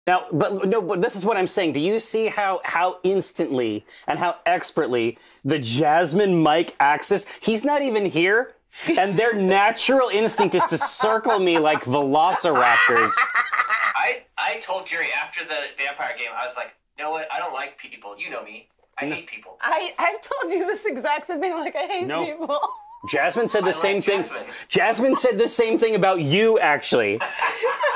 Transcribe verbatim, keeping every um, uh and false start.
Now, but no, but this is what I'm saying. Do you see how how instantly and how expertly the Jasmine Mike axis? He's not even here, and their natural instinct is to circle me like velociraptors. I I told Jerry after the vampire game, I was like, you know what? I don't like people. You know me. I hate people. I I've told you this exact same thing. Like I hate No. people. Jasmine said the I same like thing. Jasmine. Jasmine said the same thing about you, actually.